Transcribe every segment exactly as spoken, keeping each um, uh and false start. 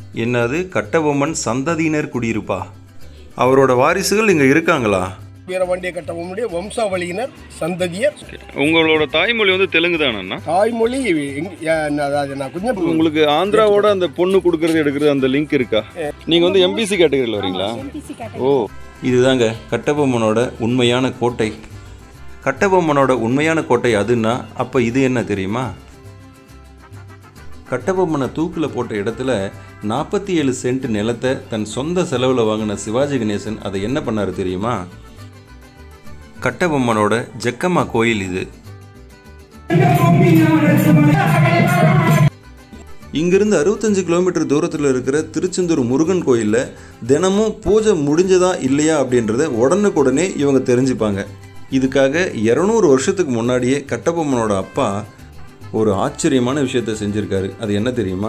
என்னது கட்டபொம்மன் சந்ததியினர் குடியிருப்பா? அவரோட வாரிசுகள் இங்கே இருக்காங்களா? வீரபாண்டிய கட்டபொம்மனுடைய வம்சாவளியினர் சந்ததியர். உங்களோட தாய்மொழி வந்து தெலுங்கு தானே? தாய்மொழி நான் கொஞ்சம். உங்களுக்கு ஆந்திராவோட அந்த பொண்ணு கொடுக்கறது எடுக்கிறது அந்த லிங்க் இருக்கா? நீங்கள் வந்து எம்பிசி கேட்டகரியில் வரீங்களா? ஓ, இதுதாங்க கட்டபொம்மனோட உண்மையான கோட்டை. கட்டபொம்மனோட உண்மையான கோட்டை அதுன்னா அப்போ இது என்ன தெரியுமா? கட்டபொம்மனை தூக்கில் போட்ட இடத்துல நாற்பத்தி ஏழு சென்ட் நிலத்தை தன் சொந்த செலவில் வாங்கின சிவாஜி கணேசன் அதை என்ன பண்ணார் தெரியுமா? கட்டபொம்மனோட ஜக்கம்மா கோயில் இது. இங்கிருந்து அறுபத்தஞ்சு கிலோமீட்டர் தூரத்தில் இருக்கிற திருச்செந்தூர் முருகன் கோயிலில் தினமும் பூஜை முடிஞ்சதா இல்லையா அப்படின்றத உடனுக்குடனே இவங்க தெரிஞ்சுப்பாங்க. இதுக்காக இரநூறு வருஷத்துக்கு முன்னாடியே கட்டபொம்மனோட அப்பா ஒரு ஆச்சரியமான விஷயத்தை செஞ்சிருக்காரு. அது என்ன தெரியுமா?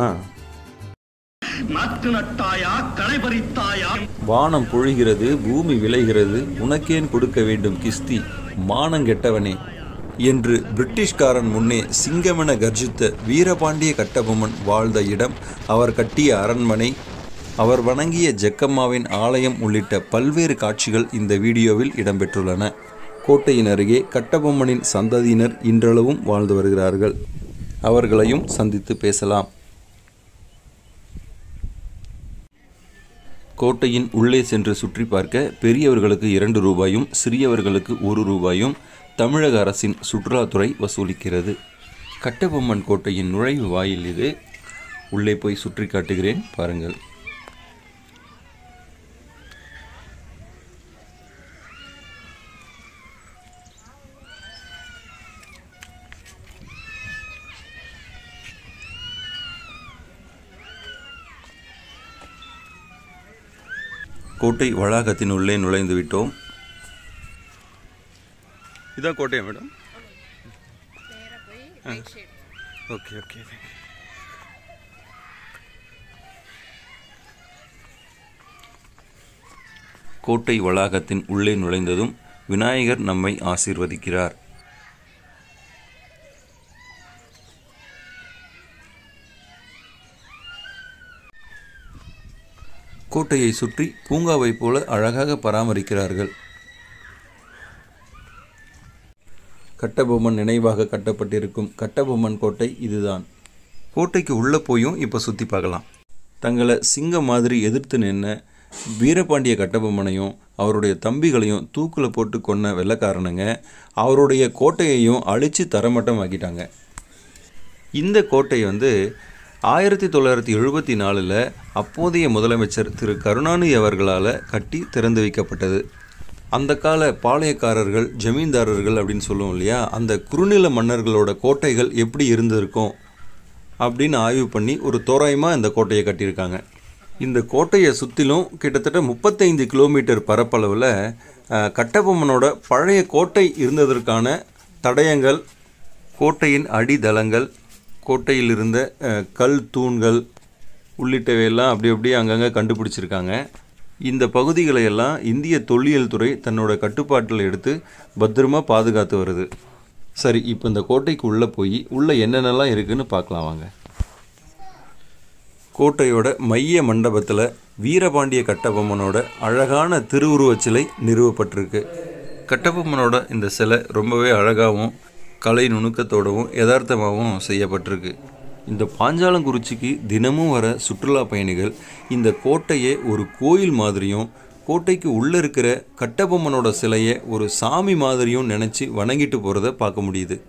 வானம் பொழிகிறது, பூமி விளைகிறது, உனக்கேன் கொடுக்க வேண்டும் கிஸ்தி மானங்கெட்டவனே என்று பிரிட்டிஷ்காரன் முன்னே சிங்கமென கர்ஜித்த வீரபாண்டிய கட்டபொம்மன் வாழ்ந்த இடம், அவர் கட்டிய அரண்மனை, அவர் வணங்கிய ஜக்கம்மாவின் ஆலயம் உள்ளிட்ட பல்வேறு காட்சிகள் இந்த வீடியோவில் இடம்பெற்றுள்ளன. கோட்டையின் அருகே கட்டபொம்மனின் சந்ததியினர் இன்றளவும் வாழ்ந்து வருகிறார்கள். அவர்களையும் சந்தித்து பேசலாம். கோட்டையின் உள்ளே சென்று சுற்றி பார்க்க பெரியவர்களுக்கு இரண்டு ரூபாயும் சிறியவர்களுக்கு ஒரு ரூபாயும் தமிழக அரசின் சுற்றுலாத்துறை வசூலிக்கிறது. கட்டபொம்மன் கோட்டையின் நுழைவு வாயில் இது. உள்ளே போய் சுற்றி காட்டுகிறேன், பாருங்கள். கோட்டை வளாகத்தின் உள்ளே நுழைந்து விட்டோம். இதான் கோட்டையா மேடம்? Okay okay. கோட்டை வளாகத்தின் உள்ளே நுழைந்ததும் விநாயகர் நம்மை ஆசீர்வதிக்கிறார். கோட்டையை சுற்றி பூங்காவை போல அழகாக பராமரிக்கிறார்கள். கட்டபொம்மன் நினைவாக கட்டப்பட்டிருக்கும் கட்டபொம்மன் கோட்டை இதுதான். கோட்டைக்கு உள்ளே போயும் இப்போ சுற்றி பார்க்கலாம். தங்களை சிங்கம் மாதிரி எதிர்த்து நின்ன வீரபாண்டிய கட்டபொம்மனையும் அவருடைய தம்பிகளையும் தூக்கில் போட்டு கொன்ன வெள்ளைக்காரனுங்க அவருடைய கோட்டையையும் அழித்து தரமட்டம் ஆக்கிட்டாங்க. இந்த கோட்டை வந்து ஆயிரத்தி தொள்ளாயிரத்தி எழுபத்தி நாலில் அப்போதைய முதலமைச்சர் திரு கருணாநிதி அவர்களால் கட்டி திறந்து வைக்கப்பட்டது. அந்த கால பாளையக்காரர்கள், ஜமீன்தாரர்கள் அப்படின்னு சொல்லுவோம் இல்லையா, அந்த குறுநில மன்னர்களோட கோட்டைகள் எப்படி இருந்திருக்கும் அப்படின்னு ஆய்வு பண்ணி ஒரு தோராயமாக இந்த கோட்டையை கட்டியிருக்காங்க. இந்த கோட்டையை சுற்றிலும் கிட்டத்தட்ட முப்பத்தைந்து கிலோமீட்டர் பரப்பளவில் கட்டபொம்மனோட பழைய கோட்டை இருந்ததற்கான தடயங்கள், கோட்டையின் அடித்தளங்கள், கோட்டையில் இருந்த கல் தூண்கள் உள்ளிட்டவையெல்லாம் அப்படி அப்படியே அங்கங்கே கண்டுபிடிச்சிருக்காங்க. இந்த பகுதிகளையெல்லாம் இந்திய தொல்லியல் துறை தன்னோட கட்டுப்பாட்டில் எடுத்து பத்திரமா பாதுகாத்து வருது. சரி, இப்போ இந்த கோட்டைக்கு உள்ளே போய் உள்ளே என்னென்னலாம் இருக்குதுன்னு பார்க்கலாம் வாங்க. கோட்டையோட மைய மண்டபத்தில் வீரபாண்டிய கட்டபொம்மனோட அழகான திருவுருவச் சிலை நிறுவப்பட்டிருக்கு. கட்டபொம்மனோட இந்த சிலை ரொம்பவே அழகாகவும் கலை நுணுக்கத்தோடவும் யதார்த்தமாகவும் செய்யப்பட்டிருக்கு. இந்த பாஞ்சாலங்குறிச்சிக்கு தினமும் வர சுற்றுலா பயணிகள் இந்த கோட்டையை ஒரு கோயில் மாதிரியும், கோட்டைக்கு உள்ளே இருக்கிற கட்டபொம்மனோட சிலையை ஒரு சாமி மாதிரியும் நினச்சி வணங்கிட்டு போகிறத பார்க்க முடியுது.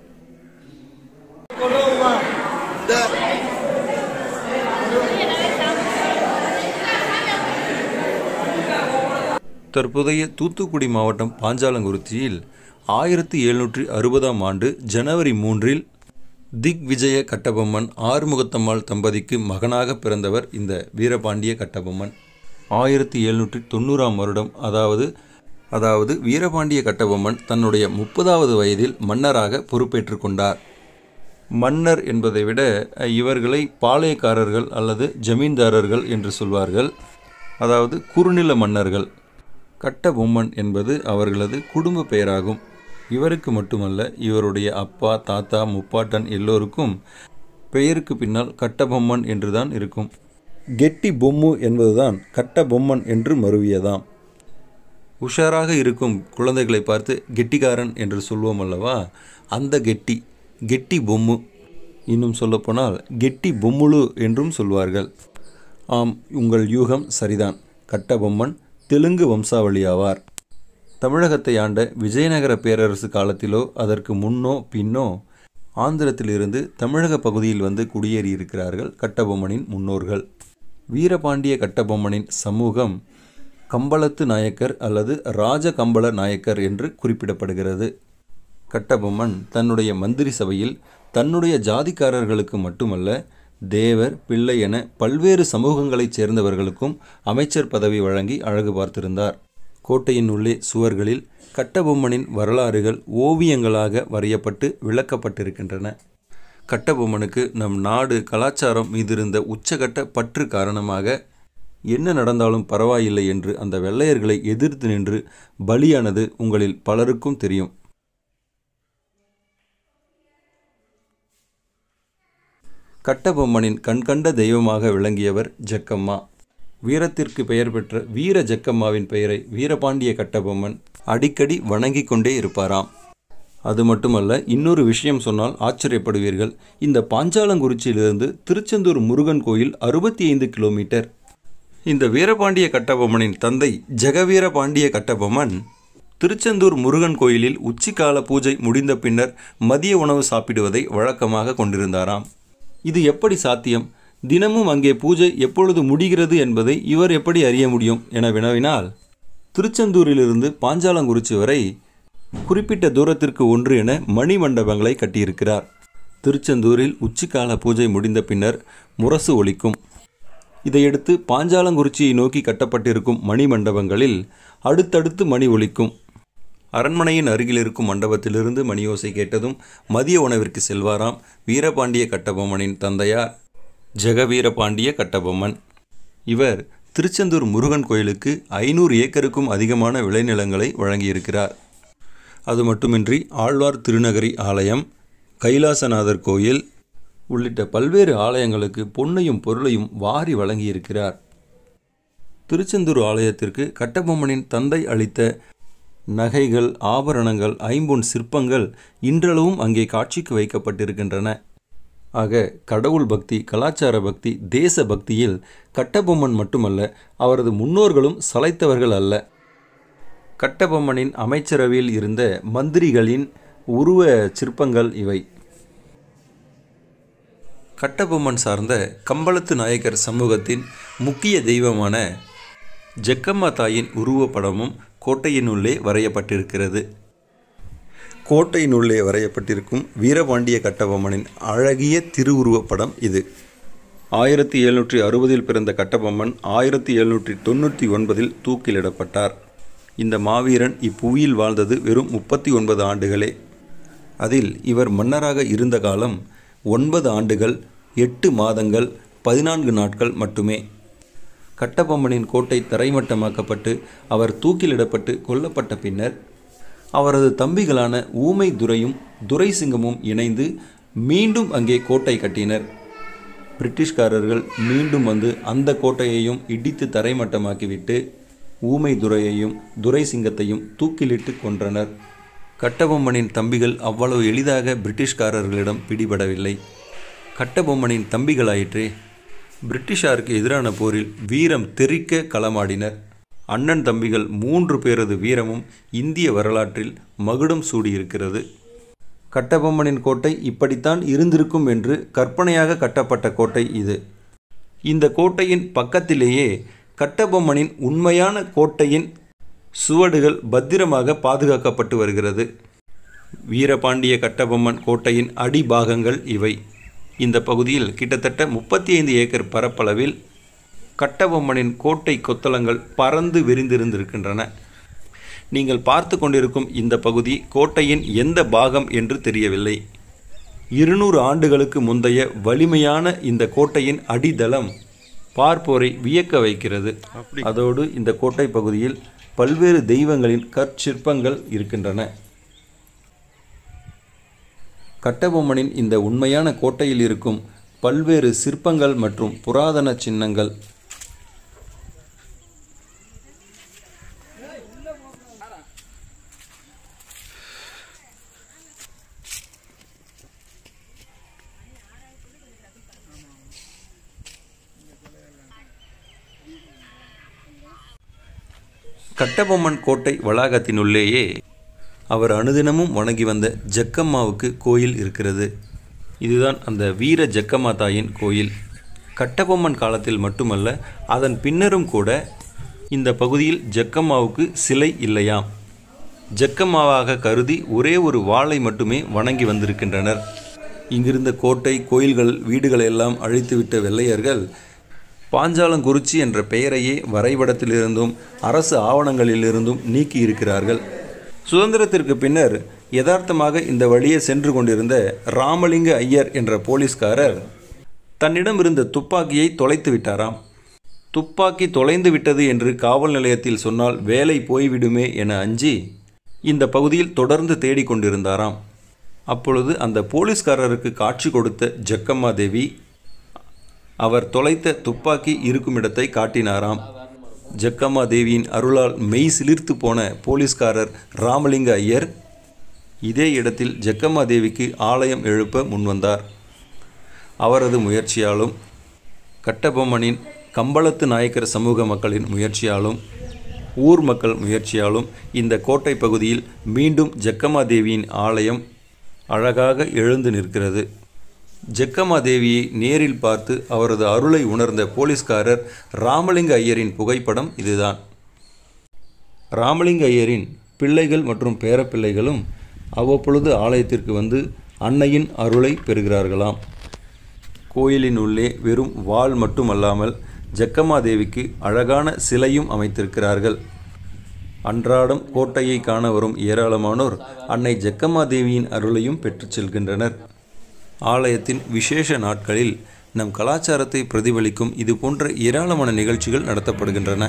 தற்போதைய தூத்துக்குடி மாவட்டம் பாஞ்சாலங்குறிச்சியில் ஆயிரத்தி எழுநூற்றி அறுபதாம் ஆண்டு ஜனவரி மூன்றில் திக் விஜய கட்டபொம்மன் ஆறுமுகத்தம்மாள் தம்பதிக்கு மகனாக பிறந்தவர் இந்த வீரபாண்டிய கட்டபொம்மன். ஆயிரத்தி எழுநூற்றி தொண்ணூறாம் வருடம் அதாவது அதாவது வீரபாண்டிய கட்டபொம்மன் தன்னுடைய முப்பதாவது வயதில் மன்னராக பொறுப்பேற்று கொண்டார். மன்னர் என்பதை விட இவர்களை பாளையக்காரர்கள் அல்லது ஜமீன்தாரர்கள் என்று சொல்வார்கள், அதாவது குறுநில மன்னர்கள். கட்டபொம்மன் என்பது அவர்களது குடும்ப பெயராகும். இவருக்கு மட்டுமல்ல, இவருடைய அப்பா, தாத்தா, முப்பாட்டன் எல்லோருக்கும் பெயருக்கு பின்னால் கட்டபொம்மன் என்றுதான் இருக்கும். கெட்டி பொம்மு என்பதுதான் கட்டபொம்மன் என்று மருவியதாம். உஷாராக இருக்கும் குழந்தைகளை பார்த்து கெட்டிக்காரன் என்று சொல்வோம் அல்லவா, அந்த கெட்டி கெட்டி பொம்மு, இன்னும் சொல்லப்போனால் கெட்டி பொம்முளு என்றும் சொல்வார்கள். ஆம், உங்கள் யூகம் சரிதான். கட்டபொம்மன் தெலுங்கு வம்சாவளியாவார். தமிழகத்தை ஆண்ட விஜயநகர பேரரசு காலத்திலோ அதற்கு முன்னோ பின்னோ ஆந்திரத்திலிருந்து தமிழக பகுதியில் வந்து குடியேறியிருக்கிறார்கள் கட்டபொம்மனின் முன்னோர்கள். வீரபாண்டிய கட்டபொம்மனின் சமூகம் கம்பளத்து நாயக்கர் அல்லது ராஜ கம்பள நாயக்கர் என்று குறிப்பிடப்படுகிறது. கட்டபொம்மன் தன்னுடைய மந்திரி சபையில் தன்னுடைய ஜாதிக்காரர்களுக்கு மட்டுமல்ல, தேவர் பிள்ளை என பல்வேறு சமூகங்களைச் சேர்ந்தவர்களுக்கும் அமைச்சர் பதவி வழங்கி அழகு பார்த்திருந்தார். கோட்டையின் உள்ளே சுவர்களில் கட்டபொம்மனின் வரலாறுகள் ஓவியங்களாக வரையப்பட்டு விளக்கப்பட்டிருக்கின்றன. கட்டபொம்மனுக்கு நம் நாடு கலாச்சாரம் மீதிருந்த உச்சகட்ட பற்று காரணமாக என்ன நடந்தாலும் பரவாயில்லை என்று அந்த வெள்ளையர்களை எதிர்த்து நின்று பலியானது உங்களில் பலருக்கும் தெரியும். கட்டபொம்மனின் கண்கண்ட தெய்வமாக விளங்கியவர் ஜக்கம்மா. வீரத்திற்கு பெயர் பெற்ற வீர ஜக்கம்மாவின் பெயரை வீரபாண்டிய கட்டபொம்மன் அடிக்கடி வணங்கி கொண்டே இருப்பாராம். அது மட்டுமல்ல, இன்னொரு விஷயம் சொன்னால் ஆச்சரியப்படுவீர்கள். இந்த பாஞ்சாலங்குறிச்சியிலிருந்து திருச்செந்தூர் முருகன் கோயில் அறுபத்தி ஐந்து கிலோமீட்டர். இந்த வீரபாண்டிய கட்டபொம்மனின் தந்தை ஜெகவீர பாண்டிய கட்டபொம்மன் திருச்செந்தூர் முருகன் கோயிலில் உச்சிக்கால பூஜை முடிந்த பின்னர் மதிய உணவு சாப்பிடுவதை வழக்கமாக கொண்டிருந்தாராம். இது எப்படி சாத்தியம்? தினமும் அங்கே பூஜை எப்பொழுது முடிகிறது என்பதை இவர் எப்படி அறிய முடியும் என வினவினால், திருச்செந்தூரிலிருந்து பாஞ்சாலங்குறிச்சி வரை குறிப்பிட்ட தூரத்திற்கு ஒன்று என மணி மண்டபங்களை கட்டியிருக்கிறார். திருச்செந்தூரில் உச்சிக்கால பூஜை முடிந்த பின்னர் முரசு ஒலிக்கும். இதையடுத்து பாஞ்சாலங்குறிச்சியை நோக்கி கட்டப்பட்டிருக்கும் மணி மண்டபங்களில் அடுத்தடுத்து மணி ஒலிக்கும். அரண்மனையின் அருகில் இருக்கும் மண்டபத்திலிருந்து மணியோசை கேட்டதும் மதிய உணவிற்கு செல்வாராம் வீரபாண்டிய கட்டபொம்மனின் தந்தையார் ஜெகவீரபாண்டிய கட்டபொம்மன். இவர் திருச்செந்தூர் முருகன் கோயிலுக்கு ஐநூறு ஏக்கருக்கும் அதிகமான விளைநிலங்களை வழங்கியிருக்கிறார். அது மட்டுமின்றி ஆழ்வார் திருநகரி ஆலயம், கைலாசநாதர் கோயில் உள்ளிட்ட பல்வேறு ஆலயங்களுக்கு பொன்னையும் பொருளையும் வாரி வழங்கியிருக்கிறார். திருச்செந்தூர் ஆலயத்திற்கு கட்டபொம்மனின் தந்தை அளித்த நகைகள், ஆபரணங்கள், ஐம்பொன் சிற்பங்கள் இன்றளவும் அங்கே காட்சிக்கு வைக்கப்பட்டிருக்கின்றன. ஆக கடவுள் பக்தி, கலாச்சார பக்தி, தேச பக்தியில் கட்டபொம்மன் மட்டுமல்ல, அவரது முன்னோர்களும் சளைத்தவர்கள் அல்ல. கட்டபொம்மனின் அமைச்சரவையில் இருந்த மந்திரிகளின் உருவ சிற்பங்கள் இவை. கட்டபொம்மன் சார்ந்த கம்பளத்து நாயக்கர் சமூகத்தின் முக்கிய தெய்வமான ஜக்கம்மா தாயின் உருவப்படமும் கோட்டையினுள்ளே வரையப்பட்டிருக்கிறது. கோட்டையினுள்ளே வரையப்பட்டிருக்கும் வீரபாண்டிய கட்டபொம்மனின் அழகிய திருவுருவப்படம் இது. ஆயிரத்தி எழுநூற்றி அறுபதில் பிறந்த கட்டபொம்மன் ஆயிரத்தி எழுநூற்றி தொண்ணூற்றி ஒன்பதில் தூக்கிலிடப்பட்டார். இந்த மாவீரன் இப்புவியில் வாழ்ந்தது வெறும் முப்பத்தி ஒன்பது ஆண்டுகளே. அதில் இவர் மன்னராக இருந்த காலம் ஒன்பது ஆண்டுகள் எட்டு மாதங்கள் பதினான்கு நாட்கள் மட்டுமே. கட்டபொம்மனின் கோட்டை தரைமட்டமாக்கப்பட்டு அவர் தூக்கிலிடப்பட்டு கொல்லப்பட்ட பின்னர் அவரது தம்பிகளான ஊமை துரையும் துரைசிங்கமும் இணைந்து மீண்டும் அங்கே கோட்டை கட்டினர். பிரிட்டிஷ்காரர்கள் மீண்டும் வந்து அந்த கோட்டையையும் இடித்து தரைமட்டமாக்கிவிட்டு ஊமை துரையையும் துரைசிங்கத்தையும் தூக்கிலிட்டு கொன்றனர். கட்டபொம்மனின் தம்பிகள் அவ்வளவு எளிதாக பிரிட்டிஷ்காரர்களிடம் பிடிபடவில்லை. கட்டபொம்மனின் தம்பிகளாயிற்றே பிரிட்டிஷாருக்கு எதிரான போரில் வீரம் தெறிக்க களமாடினர். அண்ணன் தம்பிகள் மூன்று பேரது வீரமும் இந்திய வரலாற்றில் மகுடம் சூடியிருக்கிறது. கட்டபொம்மனின் கோட்டை இப்படித்தான் இருந்திருக்கும் என்று கற்பனையாக கட்டப்பட்ட கோட்டை இது. இந்த கோட்டையின் பக்கத்திலேயே கட்டபொம்மனின் உண்மையான கோட்டையின் சுவடுகள் பத்திரமாக பாதுகாக்கப்பட்டு வருகிறது. வீரபாண்டிய கட்டபொம்மன் கோட்டையின் அடிபாகங்கள் இவை. இந்த பகுதியில் கிட்டத்தட்ட முப்பத்தி ஐந்து ஏக்கர் பரப்பளவில் கட்டபொம்மனின் கோட்டை கொத்தளங்கள் பறந்து விரிந்திருந்திருக்கின்றன. நீங்கள் பார்த்து கொண்டிருக்கும் இந்த பகுதி கோட்டையின் எந்த பாகம் என்று தெரியவில்லை. இருநூறு ஆண்டுகளுக்கு முந்தைய வலிமையான இந்த கோட்டையின் அடித்தளம் பார்ப்போரை வியக்க வைக்கிறது. அதோடு இந்த கோட்டை பகுதியில் பல்வேறு தெய்வங்களின் கற்சிற்பங்கள் இருக்கின்றன. கட்டபொம்மனின் இந்த உண்மையான கோட்டையில் இருக்கும் பல்வேறு சிற்பங்கள் மற்றும் புராதன சின்னங்கள். கட்டபொம்மன் கோட்டை வளாகத்தினுள்ளேயே அவர் அனுதினமும் வணங்கி வந்த ஜக்கம்மாவுக்கு கோயில் இருக்கிறது. இதுதான் அந்த வீர ஜக்கம்மா தாயின் கோயில். கட்டபொம்மன் காலத்தில் மட்டுமல்ல, அதன் பின்னரும் கூட இந்த பகுதியில் ஜக்கம்மாவுக்கு சிலை இல்லையாம். ஜக்கம்மாவாக கருதி ஒரே ஒரு வாளை மட்டுமே வணங்கி வந்திருக்கின்றனர். இங்கிருந்த கோட்டை, கோயில்கள், வீடுகளை எல்லாம் அழித்துவிட்ட வெள்ளையர்கள் பாஞ்சாலங்குறிச்சி என்ற பெயரையே வரைபடத்திலிருந்தும் அரசு ஆவணங்களிலிருந்தும் நீக்கி இருக்கிறார்கள். சுதந்திரத்திற்கு பின்னர் யதார்த்தமாக இந்த வழியே சென்று கொண்டிருந்த ராமலிங்க ஐயர் என்ற போலீஸ்காரர் தன்னிடம் இருந்த துப்பாக்கியை தொலைத்து விட்டாராம். துப்பாக்கி தொலைந்து விட்டது என்று காவல் நிலையத்தில் சொன்னால் வேலை போய்விடுமே என அஞ்சி இந்த பகுதியில் தொடர்ந்து தேடிக்கொண்டிருந்தாராம். அப்பொழுது அந்த போலீஸ்காரருக்கு காட்சி கொடுத்த ஜக்கம்மா தேவி அவர் தொலைத்த துப்பாக்கி இருக்கும் இடத்தை காட்டினாராம். ஜக்கம்மா தேவியின் அருளால் மெய் சிலிர்த்து போன போலீஸ்காரர் ராமலிங்க ஐயர் இதே இடத்தில் ஜக்கம்மா தேவிக்கு ஆலயம் எழுப்ப முன்வந்தார். அவரது முயற்சியாலும் கட்டபொம்மனின் கம்பளத்து நாயக்கர் சமூக மக்களின் முயற்சியாலும் ஊர் மக்கள் முயற்சியாலும் இந்த கோட்டை பகுதியில் மீண்டும் ஜக்கம்மா தேவியின் ஆலயம் அழகாக எழுந்து நிற்கிறது. ஜக்கம்மா தேவியை நேரில் பார்த்து அவரது அருளை உணர்ந்த போலீஸ்காரர் ராமலிங்க ஐயரின் புகைப்படம் இதுதான். ராமலிங்க ஐயரின் பிள்ளைகள் மற்றும் பேரப்பிள்ளைகளும் அவ்வப்பொழுது ஆலயத்திற்கு வந்து அன்னையின் அருளை பெறுகிறார்களாம். கோயிலின் உள்ளே வெறும் வாள் மட்டுமல்லாமல் ஜக்கம்மா தேவிக்கு அழகான சிலையும் அமைத்திருக்கிறார்கள். அன்றாடம் கோட்டையை காண வரும் ஏராளமானோர் அன்னை ஜக்கம்மா தேவியின் அருளையும் பெற்றுச் செல்கின்றனர். ஆலயத்தின் விசேஷ நாட்களில் நம் கலாச்சாரத்தை பிரதிபலிக்கும் இது போன்ற ஏராளமான நிகழ்ச்சிகள் நடத்தப்படுகின்றன.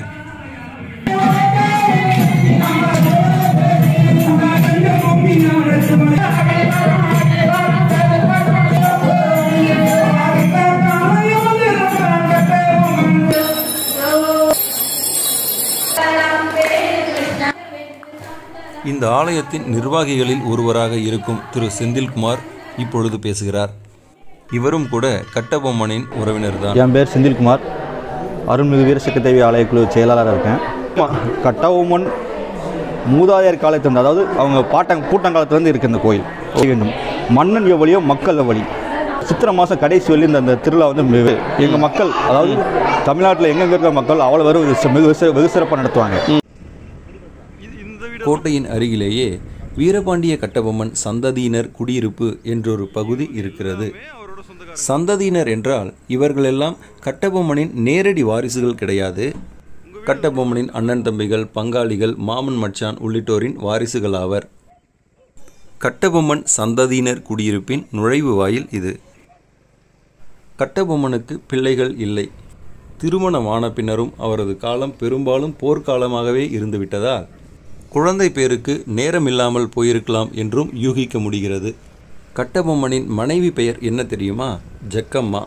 இந்த ஆலயத்தின் நிர்வாகிகளில் ஒருவராக இருக்கும் திரு செந்தில்குமார் இப்பொழுது பேசுகிறார். இவரும் கூட கட்டபொம்மனின் உறவினர் தான். என் பேர் செந்தில்குமார், அருள்மிகு வீரசக்தி தேவி ஆலயக்குழு செயலாளராக இருக்கேன். கட்டபொம்மன் மூதாதையர் காலத்திலிருந்து, அதாவது அவங்க பாட்டங் பூட்டங்காலத்திலேருந்து இருக்குது இந்த கோயில். வேண்டும் மன்னன் எவ்வளியோ மக்கள் எவ்வளி. சித்திரை மாதம் கடைசி வழி இந்த திருவிழா வந்து எங்கள் மக்கள், அதாவது தமிழ்நாட்டில் எங்கெங்கே இருக்கிற மக்கள் அவ்வளோ வெறும் வெகு சிறப்பாக நடத்துவாங்க. கோட்டையின் அருகிலேயே வீரபாண்டிய கட்டபொம்மன் சந்ததியினர் குடியிருப்பு என்றொரு பகுதி இருக்கிறது. சந்ததியினர் என்றால் இவர்களெல்லாம் கட்டபொம்மனின் நேரடி வாரிசுகள் கிடையாது. கட்டபொம்மனின் அண்ணன் தம்பிகள், பங்காளிகள், மாமன் மச்சான் உள்ளிட்டோரின் வாரிசுகள் ஆவர். கட்டபொம்மன் சந்ததியினர் குடியிருப்பின் நுழைவு வாயில் இது. கட்டபொம்மனுக்கு பிள்ளைகள் இல்லை. திருமணமான பின்னரும் அவரது காலம் பெரும்பாலும் போர்க்காலமாகவே இருந்துவிட்டதால் குழந்தை பேருக்கு நேரமில்லாமல் போயிருக்கலாம் என்றும் யூகிக்க முடிகிறது. கட்டபொம்மனின் மனைவி பெயர் என்ன தெரியுமா? ஜக்கம்மா.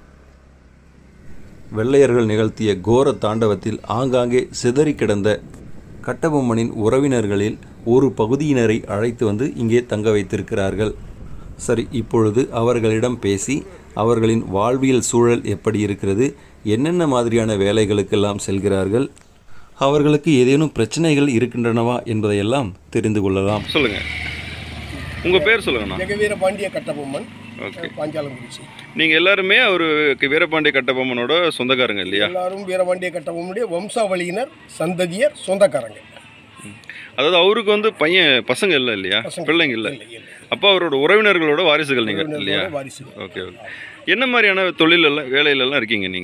வெள்ளையர்கள் நிகழ்த்திய கோர தாண்டவத்தில் ஆங்காங்கே சிதறி கிடந்த கட்டபொம்மனின் உறவினர்களில் ஒரு பகுதியினரை அழைத்து வந்து இங்கே தங்க வைத்திருக்கிறார்கள். சரி, இப்பொழுது அவர்களிடம் பேசி அவர்களின் வாழ்வியல் சூழல் எப்படி இருக்கிறது, என்னென்ன மாதிரியான வேலைகளுக்கெல்லாம் செல்கிறார்கள், அவர்களுக்கு ஏதேனும் பிரச்சனைகள் இருக்கின்றனவா என்பதையெல்லாம் தெரிந்து கொள்ளலாம். சொல்லுங்க, உங்க பேர் சொல்லுங்கண்ணா. ஜெக வீரபாண்டிய கட்டபொம்மன், பாஞ்சாலங்குறிச்சி. நீங்க எல்லாருமே அவரு வீரபாண்டிய கட்டபொம்மனோட சொந்தக்காரங்க இல்லையா? எல்லாரும் வீரபாண்டிய கட்டபொம்மனுடைய வம்சாவளியினர், சந்ததியர், சொந்தக்காரங்க. அதாவது அவருக்கு வந்து பையன் பசங்க இல்லை இல்லையா, பிள்ளைங்க இல்லை. அப்போ அவரோட உறவினர்களோட வாரிசுகள் நீங்கள் இல்லையா? Okay okay. என்ன மாதிரியான தொழிலெல்லாம் வேலையிலெல்லாம் இருக்கீங்க நீங்கள்?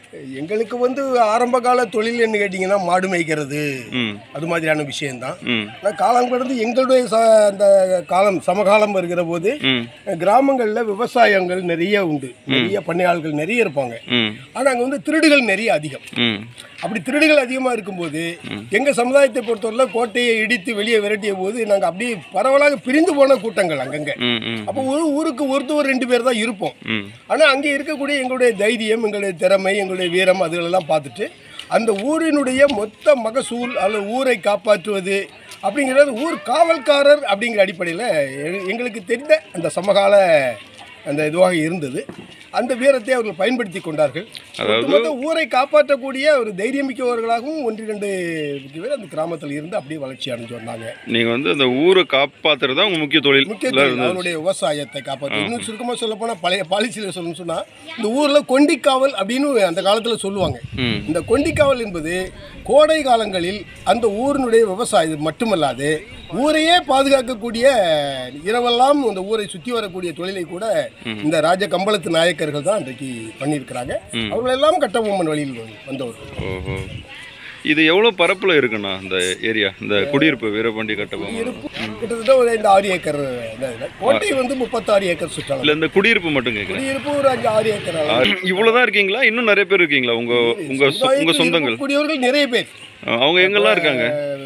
எங்களுக்கு வந்து ஆரம்ப கால தொழில் என்ன கேட்டிங்கன்னா மாடு மேய்க்கிறது ம் அது மாதிரியான விஷயம்தான். ம் ஆனால் காலம் கடந்து எங்களுடைய ச அந்த காலம் சமகாலம் வருகிற போது ம் கிராமங்களில் விவசாயங்கள் நிறைய உண்டு, நிறைய பண்ணையாள்கள் நிறைய இருப்பாங்க. ம் ஆனால் அங்கே வந்து திருடுகள் நிறைய அதிகம். ம் அப்படி திருடுகள் அதிகமாக இருக்கும்போது எங்கள் சமுதாயத்தை பொறுத்தவரை கோட்டையை இடித்து வெளியே விரட்டிய போது நாங்கள் அப்படியே பரவலாக பிரிந்து போன கூட்டங்கள் அங்கங்கே. ம் ம் அப்போ ஒரு ஊருக்கு ஒருத்தவர் ரெண்டு பேர் தான் இருப்போம். ம் ஆனால் அங்கே இருக்கக்கூடிய எங்களுடைய தைரியம், எங்களுடைய திறமை, எங்களுடைய வீரம் அதுகளெல்லாம் பார்த்துட்டு அந்த ஊரினுடைய மொத்த மகசூல் அல்லது ஊரை காப்பாற்றுவது அப்படிங்கிறது ஊர் காவல்காரர் அப்படிங்கிற அடிப்படையில் எங்களுக்கு தெரிந்த அந்த சமகால அந்த இதுவாக இருந்தது. அந்த வீரத்தை அவர்கள் பயன்படுத்தி கொண்டார்கள். அதாவது ஊரை காப்பாற்றக்கூடிய ஒரு தைரியமிக்கவர்களாகவும் ஒன்று இரண்டு பேர் அந்த கிராமத்தில் இருந்து அப்படியே வளர்ச்சி அடைஞ்சு வந்தாங்க. நீங்கள் வந்து அந்த ஊரை காப்பாற்றுறது தான் உங்கள் முக்கிய தொழில். முக்கிய தொழில் அவருடைய விவசாயத்தை காப்பாற்று. இன்னும் சுருக்கமாக சொல்ல போனால் பழைய பாலிசியில் சொல்லணும்னு சொன்னால் இந்த ஊரில் கொண்டிக்காவல் அப்படின்னு அந்த காலத்தில் சொல்லுவாங்க. இந்த கொண்டிக்காவல் என்பது கோடை காலங்களில் அந்த ஊரினுடைய விவசாயம் மட்டுமல்லாது ஊரையே பாதுகாக்கக்கூடிய இரவெல்லாம் அந்த ஊரை சுற்றி வரக்கூடிய தொழிலை கூட இந்த ராஜ கம்பளத்து நாயக்கர்கள் தான் இன்றைக்கு பண்ணியிருக்கிறாங்க. அவர்கள் எல்லாம் கட்டபொம்மன் வழியில் வந்தவர்கள். ஓஹோ, இது எவ்வளோ பரப்பில் இருக்குண்ணா இந்த ஏரியா, இந்த குடியிருப்பு வீரபாண்டிய கட்டபொம்மன்? கிட்டத்தட்ட ஒரு ஐந்து ஆறு ஏக்கர். கோட்டை வந்து முப்பத்தாறு ஏக்கர் சுற்றலாம். இல்லை, இந்த குடியிருப்பு மட்டும் கேட்குறேன். குடியிருப்பு ஒரு அஞ்சு ஆறு ஏக்கர். இவ்வளோதான் இருக்கீங்களா? இன்னும் நிறைய பேர் இருக்கீங்களா உங்க உங்க உங்க சொந்தங்கள்? கூடியவர்கள் நிறைய பேர். அவங்க எங்கெல்லாம் இருக்காங்க?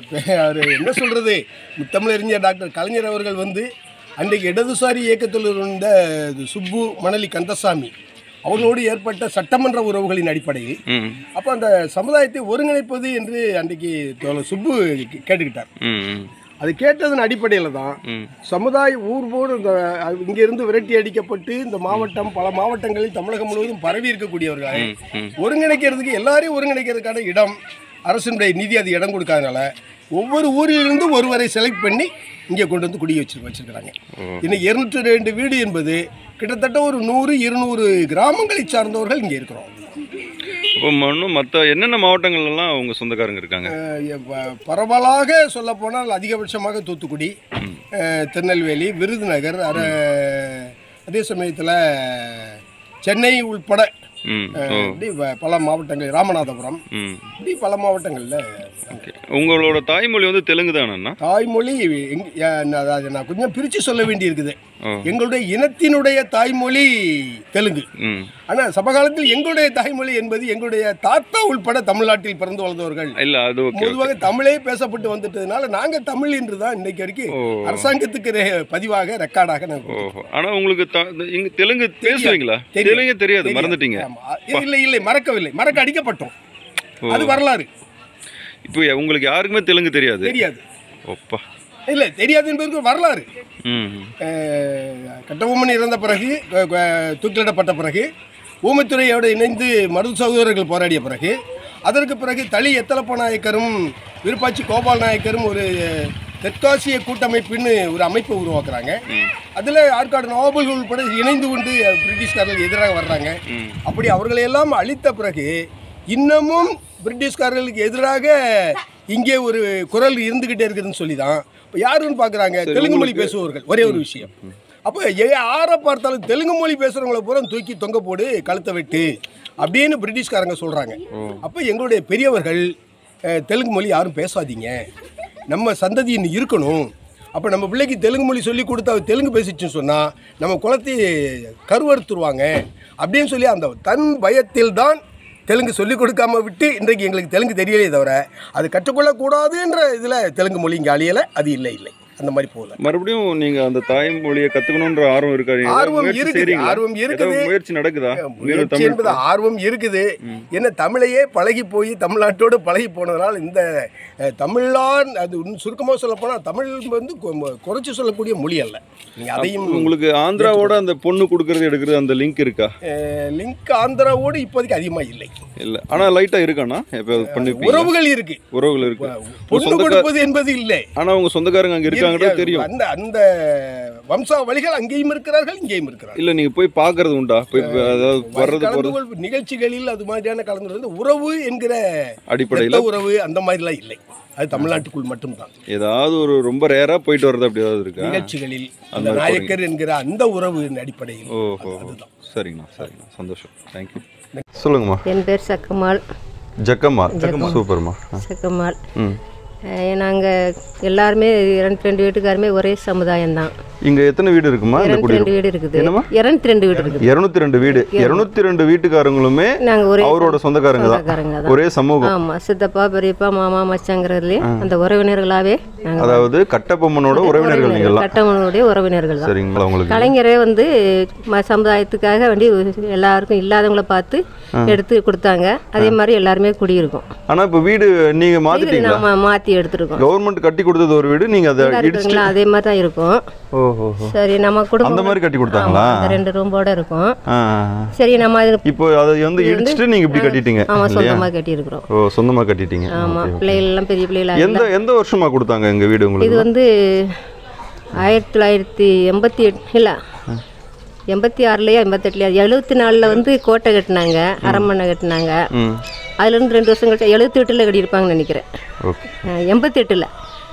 என்ன சொல்றது, முத்தமிழறிஞர் டாக்டர் கலைஞர் அவர்கள் வந்து அன்றைக்கு இடதுசாரி இயக்கத்தில் இருந்த சுப்பு மணலி கந்தசாமி அவர்களோடு ஏற்பட்ட சட்டமன்ற உறவுகளின் அடிப்படையில் அப்போ அந்த சமுதாயத்தை ஒருங்கிணைப்பது என்று அன்றைக்கு சுப்பு கேட்டுக்கிட்டார். அது கேட்டதன் அடிப்படையில் தான் சமுதாய ஊர்வோடு இந்த இங்கிருந்து விரட்டி அடிக்கப்பட்டு இந்த மாவட்டம் பல மாவட்டங்களில் தமிழகம் முழுவதும் பரவி இருக்கக்கூடியவர்களை ஒருங்கிணைக்கிறதுக்கு எல்லாரையும் ஒருங்கிணைக்கிறதுக்கான இடம் அரசினுடைய நிதி அது இடம் கொடுக்காதனால ஒவ்வொரு ஊரிலிருந்து ஒருவரை செலக்ட் பண்ணி இங்கே கொண்டு வந்து குடி வச்சு வச்சுருக்கிறாங்க. இன்னும் இருநூற்றி ரெண்டு வீடு என்பது கிட்டத்தட்ட ஒரு நூறு இருநூறு கிராமங்களை சார்ந்தவர்கள் இங்கே இருக்கிறோம். இப்போ இன்னும் மற்ற என்னென்ன மாவட்டங்கள்லாம் அவங்க சொந்தக்காரங்க இருக்காங்க? பரவலாக சொல்ல போனால் அதிகபட்சமாக தூத்துக்குடி, திருநெல்வேலி, விருதுநகர், அதே சமயத்தில் சென்னை உள்பட இப்படி பல மாவட்டங்கள், ராமநாதபுரம், இப்படி பல மாவட்டங்களில். உங்களோட தாய்மொழி வந்து தெலுங்கு தானே? தாய்மொழி நான் கொஞ்சம் பிரித்து சொல்ல வேண்டி இருக்குது. எங்களுடைய இனத்தினுடைய தாய்மொழி தெலுங்கு. ஆனால் சமகாலத்தில் எங்களுடைய தாய்மொழி என்பது எங்களுடைய தாத்தா உள்பட தமிழ்நாட்டில் பிறந்து வளர்ந்தவர்கள் இல்லை, அது பொதுவாக தமிழே பேசப்பட்டு வந்துட்டதுனால நாங்கள் தமிழ் என்று தான் இன்னைக்கு வரைக்கும் அரசாங்கத்துக்கு பதிவாக ரெக்கார்டாக நாங்கள். ஆனால் உங்களுக்கு தெலுங்கு பேசுவீங்களா? தெலுங்கு தெரியாது, மறந்துட்டீங்க? இல்லை இல்லை, மறக்கவில்லை, மறக்க அடிக்கப்பட்டோம். அது வரலாறு. இப்போ உங்களுக்கு யாருக்குமே தெலுங்கு தெரியாது? தெரியாது. ஓப்பா, இல்லை, தெரியாது என்பதற்கு வரலாறு. கட்டபொம்மன் இறந்த பிறகு, தூக்கிலிடப்பட்ட பிறகு, ஊமைத்துறையோடு இணைந்து மருது சகோதரர்கள் போராடிய பிறகு, அதற்கு பிறகு தளி எத்தலப்ப நாயக்கரும் விருப்பாச்சி கோபால் நாயக்கரும் ஒரு தெற்காசிய கூட்டமைப்புன்னு ஒரு அமைப்பை உருவாக்குறாங்க. அதில் ஆற்காடு நவாபுகள் உட்பட இணைந்து கொண்டு பிரிட்டிஷ்காரர்கள் எதிராக வர்றாங்க. அப்படி அவர்களையெல்லாம் அழித்த பிறகு இன்னமும் பிரிட்டிஷ்காரர்களுக்கு எதிராக இங்கே ஒரு குரல் இருந்துக்கிட்டே இருக்குதுன்னு சொல்லி தான் இப்போ யாருன்னு பார்க்குறாங்க, தெலுங்கு மொழி பேசுபவர்கள். ஒரே ஒரு விஷயம், அப்போ யாரை பார்த்தாலும் தெலுங்கு மொழி பேசுகிறவங்கள பூரா தூக்கி தொங்க போடு, கழுத்தை வெட்டு அப்படின்னு பிரிட்டிஷ்காரங்க சொல்கிறாங்க. அப்போ எங்களுடைய பெரியவர்கள் தெலுங்கு மொழி யாரும் பேசாதீங்க, நம்ம சந்ததி இன்னும் இருக்கணும், அப்போ நம்ம பிள்ளைக்கு தெலுங்கு மொழி சொல்லி கொடுத்தா தெலுங்கு பேசிச்சுன்னு சொன்னால் நம்ம குலத்தை கருவறுத்துருவாங்க அப்படின்னு சொல்லி அந்த தன் பயத்தில் தான் தெலுங்கு சொல்லிக் கொடுக்காம விட்டு இன்றைக்கு எங்களுக்கு தெலுங்கு தெரியலையே தவிர அது கற்றுக்கொள்ளக்கூடாதுன்ற இதில் தெலுங்கு மொழி இங்கே அழியலை. அது இல்லை இல்லை அந்த மாதிரி போகல. மறுபடியும் நீங்கள் அந்த தாய்மொழியை கற்றுக்கணுன்ற ஆர்வம் இருக்காது? ஆர்வம் இருக்குது, ஆர்வம் இருக்குது. முயற்சி நடக்குதா? முயற்சி என்பது ஆர்வம் இருக்குது. என்ன தமிழையே பழகி போய் தமிழ்நாட்டோடு பழகி போனதுனால இந்த தமிழான் அது சுருக்கமாக சொல்ல போனால் தமிழ் வந்து குறைச்சி சொல்லக்கூடிய மொழி அல்ல. நீங்கள் அதையும் உங்களுக்கு ஆந்திராவோட அந்த பொண்ணு கொடுக்கறது எடுக்கிறது அந்த லிங்க் இருக்கா? லிங்க் ஆந்திராவோடு இப்போதைக்கு அதிகமாக இல்லை. இல்லை, ஆனால் லைட்டாக இருக்காண்ணா? இப்போ பண்ணி உறவுகள் இருக்கு, உறவுகள் இருக்கு. பொண்ணு கொடுப்பது என்பது இல்லை. ஆனால் அவங்க சொந்தக்காரங்க அங்கே இருக்காங்க தெரியும். அந்த அந்த வம்சாவளிகள் அங்கேயும் இருக்கிறார்கள், இங்கேயும் இருக்கிறார்கள். இல்லை, நீங்கள் போய் பார்க்கறது உண்டா? போய் அதாவது வர்றது நிகழ்ச்சிகளில் அது மாதிரியான கலந்து உறவு என்கிற அடிப்படையில் உறவு அந்த மாதிரிலாம் இல்லை. அது தமிழ்நாட்டுக்குள் மட்டும்தான். ஏதாவது ஒரு ரொம்ப ரேரா போயிட்டு வர்றது அப்படி ஏதாவது இருக்கா? நிகழ்ச்சிகளில் அந்த நாயக்கர் என்கிற அந்த உறவு அடிப்படையில். ஓஹோ, சரிங்கண்ணா, சரிங்கண்ணா, சந்தோஷம், தேங்க்யூ. சொல்லுங்கம்மா. என் பேர் சக்கம்மாள். ஜக்கம்மா. சூப்பர்மா. சக்கம்மாள். ம். நாங்கள் எல்லாருமே இரண்டு ரெண்டு வீட்டுக்காருமே ஒரே சமுதாயம் தான். இங்க எத்தனை வீடு இருக்குமா? இந்த இரண்டு ரெண்டு வீடு இருக்குது. என்னமா? இரண்டு ரெண்டு வீடு இருக்குது. இருநூத்தி ரெண்டு வீடு. இருநூத்தி ரெண்டு வீட்டுக்காரங்களுமே நாங்க ஒரே அவரோட சொந்தக்காரங்க தான். ஒரே சமூகம். ஆமா, சித்தப்பா பெரியப்பா மாமா மச்சாங்கிறதுலயே அந்த உறவினர்களாவே நாங்க. அதாவது கட்டபொம்மனோட உறவினர்கள் நீங்க எல்லாம். கட்டபொம்மனுடைய உறவினர்கள் தான். சரிங்களா? உங்களுக்கு கலைஞரே வந்து சமுதாயத்துக்காக வேண்டி எல்லாருக்கும் இல்லாதவங்கள பார்த்து எடுத்து கொடுத்தாங்க. அதே மாதிரி எல்லாருமே குடியிருக்கோம். ஆனா இப்ப வீடு நீங்க மாத்திட்டீங்களா? நம்ம மாத்தி எடுத்துருக்கோம். கவர்மெண்ட் கட்டி கொடுத்தது ஒரு வீடு, நீங்க அதை இடிச்சிட்டு அதே மாதிரி தான் இருக்கும். ஓஹோ. சரி, நம்ம குடும்பம் அந்த மாதிரி கட்டி கொடுத்தாங்களா? ரெண்டு ரூம்போட இருக்கும். ஆ. சரி, நம்ம இப்போ அதை வந்து இடிச்சிட்டு நீங்க இப்படி கட்டிட்டீங்க. ஆமா, சொந்தமா கட்டி இருக்கிறோம். ஓ, சொந்தமா கட்டிட்டீங்க. ஆமா, பிள்ளைகள் எல்லாம் பெரிய பிள்ளைகளா. எந்த எந்த வருஷமா கொடுத்தாங்க எங்க வீடு உங்களுக்கு? இது வந்து ஆயிரத்தி தொள்ளாயிரத்தி எண்பத்தி எட்டு இல்ல எண்பத்தி ஆறுலயா எண்பத்தெட்டுலயா எழுபத்தி நாலுல வந்து கோட்டை கட்டினாங்க, அரண்மனை கட்டினாங்க. அதுல இருந்து ரெண்டு வருஷம் கழிச்சு எழுபத்தி எட்டுல கட்டியிருப்பாங்கன்னு நினைக்கிறேன். எண்பத்தி எட்டுல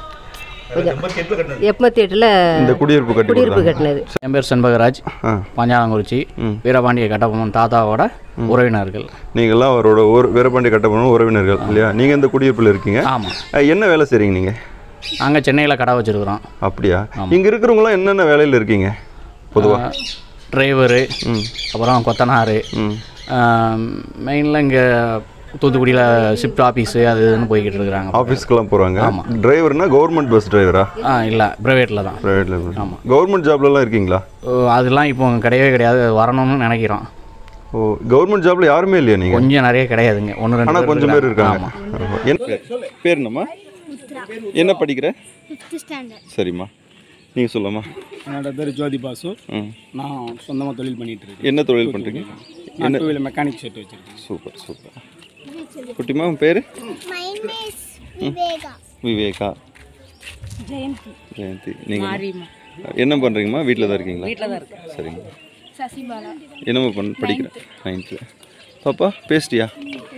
எண்பத்தி எட்டுல இந்த குடியிருப்பு கட்டி குடியிருப்பு கட்டினது. என் பேர் செண்பகராஜ், பஞ்சாலங்குறிச்சி, வீரபாண்டிய கட்டபொம்மன் தாத்தாவோட உறவினர்கள். நீங்கள்லாம் அவரோட ஒரு வீரபாண்டிய கட்டபொம்மன் உறவினர்கள் இல்லையா? நீங்கள் இந்த குடியிருப்பில் இருக்கீங்க. ஆமாம். என்ன வேலை செய்கிறீங்க நீங்கள்? நாங்கள் சென்னையில் கடை வச்சுருக்குறோம். அப்படியா? இங்கே இருக்கிறவங்களாம் என்னென்ன வேலையில் இருக்கீங்க பொதுவாக? டிரைவரு, அப்புறம் கொத்தனார், மெயினில் இங்கே தூத்துக்குடியில் ஷிஃப்ட் ஆஃபீஸு அது இதுன்னு போய்கிட்டு இருக்கிறாங்க. ஆஃபீஸ்க்கெல்லாம் போகிறாங்க. ஆமாம். டிரைவர்னா கவர்மெண்ட் பஸ் டிரைவரா? ஆ, இல்லை, ப்ரைவேட்டில் தான். ப்ரைவேட்டில். ஆமாம். கவர்மெண்ட் ஜாப்லலாம் இருக்கீங்களா? அதெல்லாம் இப்போ கிடையவே கிடையாது, வரணும்னு நினைக்கிறோம். ஓ, கவர்மெண்ட் ஜாப்ல யாருமே இல்லையா? நீங்கள் கொஞ்சம் நிறைய கிடையாதுங்க, ஒன்று ரெண்டு. ஆனால் கொஞ்சம் பேர் இருக்காங்க. என்ன பேர்? என்னம்மா? என்ன படிக்கிற? சரிம்மா, நீங்கள் சொல்லுமா. என்னோட பேர் ஜோதி பாசு. நான் சொந்தமாக தொழில் பண்ணிட்டு இருக்கேன். என்ன தொழில் பண்ணுறீங்க? என்ன தொழில்? மெக்கானிக் ஷெட் வச்சுருக்கேன். Super super. குட்டிமா உன் பேர்? விவேகா. ஜெயந்தி. ஜெயந்தி. நீங்கள் என்ன பண்ணுறீங்கம்மா? வீட்டில் தான் இருக்கீங்களா? வீட்டில் தான் இருக்கேன். சரிங்க. சசிபாலா. என்னம்மா பண்ண படிக்கிறேன்? நைன்த்து. பாப்பா பேசிட்டியா?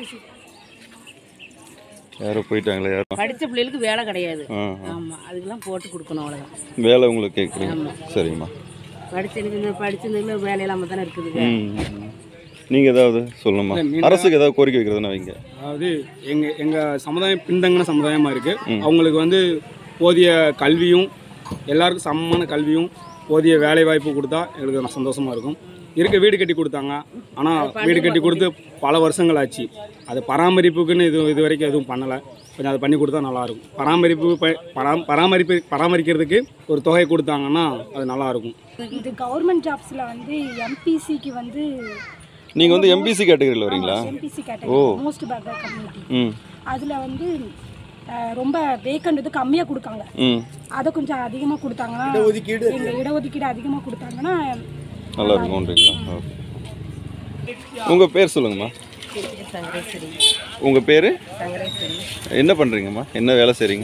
யாரோ போயிட்டாங்களே. யாரும் படித்த பிள்ளைகளுக்கு வேலை கிடையாது. ஆமாம், அதுக்கெல்லாம் போட்டு கொடுக்கணும், அவ்வளோதான். வேலை உங்களுக்கு கேட்குறீங்க? சரிம்மா. படிச்சு படிச்சதுல வேலையெல்லாம் தானே இருக்குது. நீங்கள் ஏதாவது சொல்லணுமா? அரசுக்கு ஏதாவது கோரிக்கை வைக்கிறதுனா வைங்க. அதாவது எங்கள் எங்கள் சமுதாயம் பின்தங்கின சமுதாயமாக இருக்குது. அவங்களுக்கு வந்து போதிய கல்வியும், எல்லாருக்கும் சமமான கல்வியும் போதிய வேலை வாய்ப்பு கொடுத்தா எங்களுக்கு சந்தோஷமாக இருக்கும். இருக்க வீடு கட்டி கொடுத்தாங்க. ஆனால் வீடு கட்டி கொடுத்து பல வருஷங்கள் ஆச்சு. அது பராமரிப்புக்குன்னு இது இது வரைக்கும் எதுவும் பண்ணலை. கொஞ்சம் அதை பண்ணி கொடுத்தா நல்லாயிருக்கும். பராமரிப்பு பரா பராமரிப்பு பராமரிக்கிறதுக்கு ஒரு தொகை கொடுத்தாங்கன்னா அது நல்லாயிருக்கும். இது கவர்மெண்ட் ஜாப்ஸில் வந்து எம்பிசிக்கு வந்து நீங்கள் வந்து எம்பிசி கேட்டகரியில் வரீங்களா? MBC category, most backward community. அதில் வந்து ரொம்ப வேக்கண்ட் இது கம்மியாக கொடுக்காங்க. அதை கொஞ்சம் அதிகமாக கொடுத்தாங்கன்னா, எங்கள் இடஒதுக்கீடு அதிகமாக கொடுத்தாங்கன்னா நல்லா இருக்கும்ன்றீங்களா? ஓகே. உங்கள் பேர் சொல்லுங்கம்மா. உங்கள் பேர்? என்ன பண்ணுறீங்கம்மா? என்ன வேலை செய்கிறீங்க?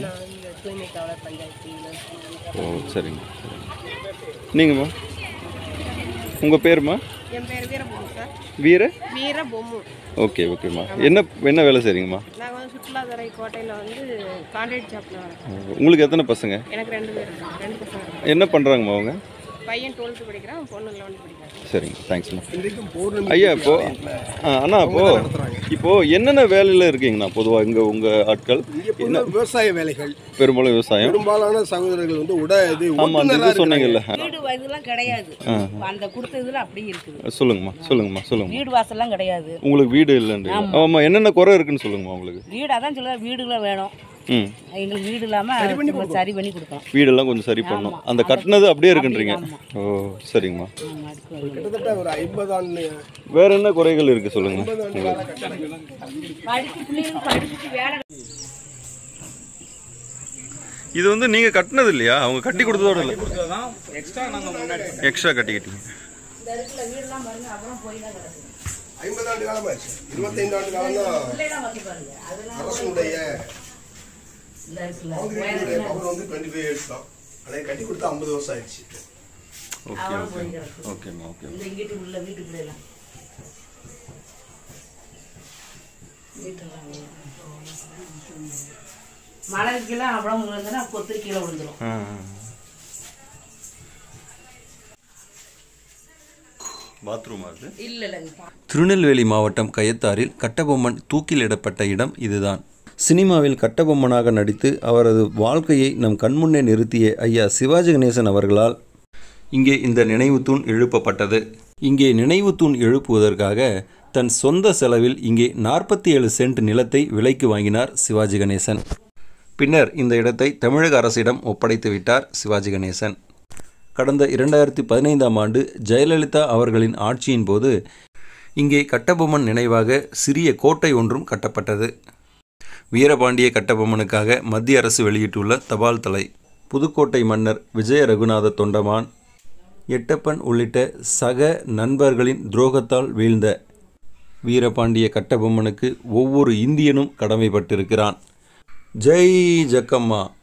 ஓ, சரிங்க. நீங்கம்மா? உங்கள் பேருமா? என் பேர் வீரபொம்மு சார். வீர வீரபொம்மு. ஓகே ஓகேம்மா. என்ன என்ன வேலை செய்கிறீங்கம்மா? நாங்கள் வந்து சுற்றுலாத்துறை கோட்டையில் வந்து கான்ட்ராக்ட் ஜாப்பில் வரேன். உங்களுக்கு எத்தனை பசங்க? எனக்கு ரெண்டு பேர் இருக்காங்க, ரெண்டு பசங்க. என்ன பண்ணுறாங்கம்மா அவங்க? பையன் டுவெல்த்து படிக்கிறான், பொண்ணு லெவன்த்து படிக்கிறாங்க. சரிங்க, தேங்க்ஸ்மா. ஐயா இப்போ அண்ணா இப்போ இப்போ என்னென்ன வேலையில் இருக்கீங்கண்ணா பொதுவாக இங்கே உங்கள் ஆட்கள்? என்ன விவசாய வேலைகள், பெரும்பாலும் விவசாயம். பெரும்பாலான சகோதரர்கள் வந்து உட இது ஆமாம், இது சொன்னீங்கல்ல. வீடு இதெல்லாம் கிடையாது, அந்த கொடுத்ததுல அப்படியே இருக்குது. சொல்லுங்கம்மா சொல்லுங்கம்மா சொல்லுங்க. வீடு வாசல்லாம் கிடையாது. உங்களுக்கு வீடு இல்லைன்றீங்க. ஆமாம், என்னென்ன குறை இருக்குன்னு சொல்லுங்கம்மா. உங்களுக்கு வீடு அதான் சொல்ல, வீடுகளை வேணும். ம், எங்களுக்கு வீடு இல்லாமல் சரி பண்ணி கொடுக்கணும். வீடெல்லாம் கொஞ்சம் சரி பண்ணணும். அந்த கட்டினது அப்படியே இருக்குன்றீங்க. ஓ, சரிங்கம்மா. கிட்டத்தட்ட ஒரு ஐம்பது ஆண்டு. வேற என்ன குறைகள் இருக்கு சொல்லுங்க. இது வந்து நீங்க கட்டினது இல்லையா? அவங்க கட்டி கொடுத்ததோட இல்லை, எக்ஸ்ட்ரா கட்டிக்கிட்டீங்க. ஐம்பது ஆண்டு காலமாச்சு, இருபத்தைந்து ஆண்டு காலம் தான் அரசுடைய அவர் வந்து டுவெண்ட்டி ஃபைவ் இயர்ஸ் தான். அதை கட்டி கொடுத்தா ஐம்பது வருஷம் ஆயிடுச்சு. ஓகே ஓகே ஓகேம்மா. ஓகே. மழைக்கெல்லாம் அவ்வளோ விழுந்தா கொத்து கீழே விழுந்துடும். பாத்ரூமா அது? இல்லை இல்லைங்க. திருநெல்வேலி மாவட்டம் கயத்தாரில் கட்டபொம்மன் தூக்கிலிடப்பட்ட இடம் இதுதான். சினிமாவில் கட்டபொம்மனாக நடித்து அவரது வாழ்க்கையை நம் கண்முன்னே நிறுத்திய ஐயா சிவாஜி கணேசன் அவர்களால் இங்கே இந்த நினைவு தூண் எழுப்பப்பட்டது. இங்கே நினைவு தூண் எழுப்புவதற்காக தன் சொந்த செலவில் இங்கே நாற்பத்தி ஏழு சென்ட் நிலத்தை விலைக்கு வாங்கினார் சிவாஜி கணேசன். பின்னர் இந்த இடத்தை தமிழக அரசிடம் ஒப்படைத்து விட்டார் சிவாஜி கணேசன். கடந்த இரண்டாயிரத்தி பதினைந்தாம் ஆண்டு ஜெயலலிதா அவர்களின் ஆட்சியின் போது இங்கே கட்டபொம்மன் நினைவாக சிறிய கோட்டை ஒன்றும் கட்டப்பட்டது. வீரபாண்டிய கட்டபொம்மனுக்காக மத்திய அரசு வெளியிட்டுள்ள தபால் தலை. புதுக்கோட்டை மன்னர் விஜய ரகுநாத தொண்டமான், எட்டப்பன் உள்ளிட்ட சக நண்பர்களின் துரோகத்தால் வீழ்ந்த வீரபாண்டிய கட்டபொம்மனுக்கு ஒவ்வொரு இந்தியனும் கடமைப்பட்டிருக்கிறான். ஜெய் ஜக்கம்மா.